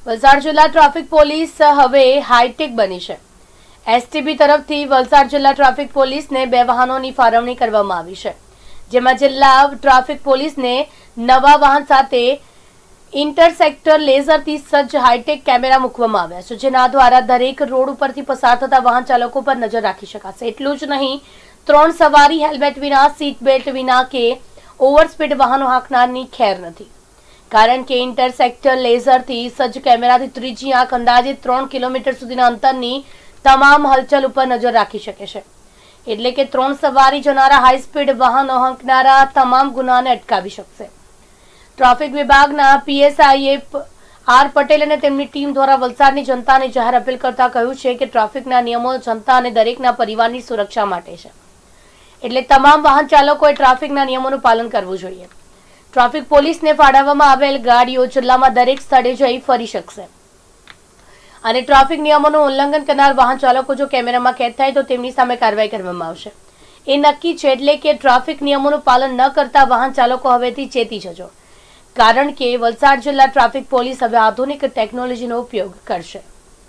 વલસાડ જિલ્લા traffic police હવે high tech બની છે। એસટીબી તરફથી વલસાડ જિલ્લા ટ્રાફિક પોલીસને 2 વાહનોની ફાળવણી કરવામાં આવી છે, જેમાં જિલ્લા ટ્રાફિક પોલીસને નવા વાહન સાથે ઇન્ટરસેક્ટર લેઝરથી સજ્જ હાઈટેક કેમેરા મૂકવામાં આવ્યા છે, જેના દ્વારા દરેક રોડ ઉપરથી પસાર થતા વાહન ચાલકો પર નજર રાખી શકાશે। એટલું જ નહીં, 3 સવારી હેલ્મેટ વિના, સીટ બેલ્ટ વિના કે ઓવરસ્પીડ વાહનો હાંકનારની ખેર નથી, કારણ કે ઇન્ટરસેક્ટર લેઝરથી સજ્જ કેમેરાથી ત્રીજી આંખ અંદાજે 3 કિલોમીટર સુધીના અંતરની તમામ હલચલ ઉપર નજર રાખી શકે છે। એટલે કે 3 સવારી જનારા હાઈ સ્પીડ વાહનો હાંકનારા તમામ ગુનાને અટકાવી શકશે। ટ્રાફિક વિભાગના પીએસઆઈ આર પટેલ અને તેમની ટીમ દ્વારા વલસાડની જનતાને જાહેર અપીલ કરતા કહ્યું છે કે ટ્રાફિકના નિયમો જનતા અને દરેકના પરિવારની સુરક્ષા માટે છે, એટલે તમામ વાહન ચાલકોએ ટ્રાફિકના નિયમોનું પાલન કરવું જોઈએ। ટ્રાફિક પોલીસને ફાળવવામાં આવેલ ગાડીઓ જિલ્લામાં દરેક સ્થળે જઈ ફરી શકશે અને ટ્રાફિક નિયમોનું ઉલ્લંઘન કરનાર વાહન ચાલકો જો કેમેરામાં કેદ થાય તો તેમની સામે કાર્યવાહી કરવામાં આવશે। એ નક્કી છે, એટલે કે ટ્રાફિક નિયમોનું પાલન ન કરતા વાહન ચાલકો હવેથી ચેતી જજો, કારણ કે વલસાડ જિલ્લા ટ્રાફિક પોલીસ હવે આધુનિક ટેકનોલોજીનો ઉપયોગ કરશે।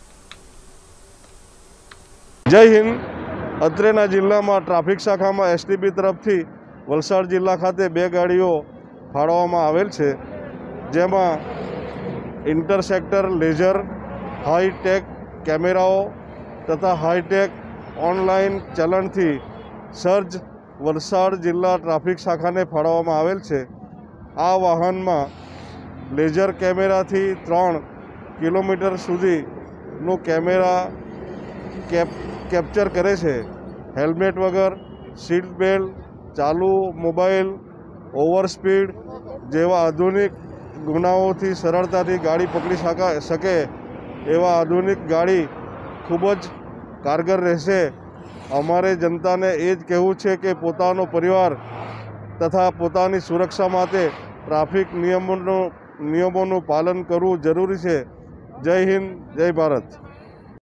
જય હિન્દ। અત્રેના જિલ્લામાં ટ્રાફિક શાખામાં એસટીબી તરફથી વલસાડ જિલ્લા ખાતે 2 ગાડીઓ ફાળવવામાં આવેલ છે, જેમાં ઇન્ટરસેક્ટર લેઝર, હાઈટેક કેમેરાઓ તથા હાઈટેક ઓનલાઈન ચલણથી સજ્જ વલસાડ જિલ્લા ટ્રાફિક શાખાને ફાળવવામાં આવેલ છે। આ વાહનમાં લેઝર કેમેરાથી 3 કિલોમીટર સુધીનું કેમેરા કેપ્ચર કરે છે। હેલ્મેટ વગર, સીટ બેલ્ટ, ચાલુ મોબાઈલ, ઓવરસ્પીડ જેવા આધુનિક ગુનાઓથી સરળતાથી ગાડી પકડી શકે એવા આધુનિક ગાડી ખૂબ જ કારગર રહેશે। અમારે જનતાને એ જ કહેવું છે કે પોતાનો પરિવાર તથા પોતાની સુરક્ષા માટે ટ્રાફિક નિયમોનું પાલન કરવું જરૂરી છે। જય હિન્દ, જય ભારત।